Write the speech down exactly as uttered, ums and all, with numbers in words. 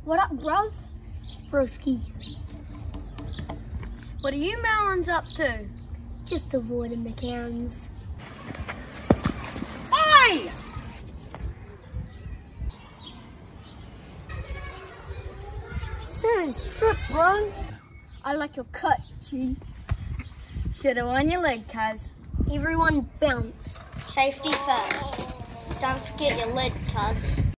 What up, bruv? Broski. What are you melons up to? Just avoiding the Karens. Oi! Serious strip, bro. I like your cut, G. Should've won your leg, cuz. Everyone bounce. Safety first. Don't forget your lid, cuz.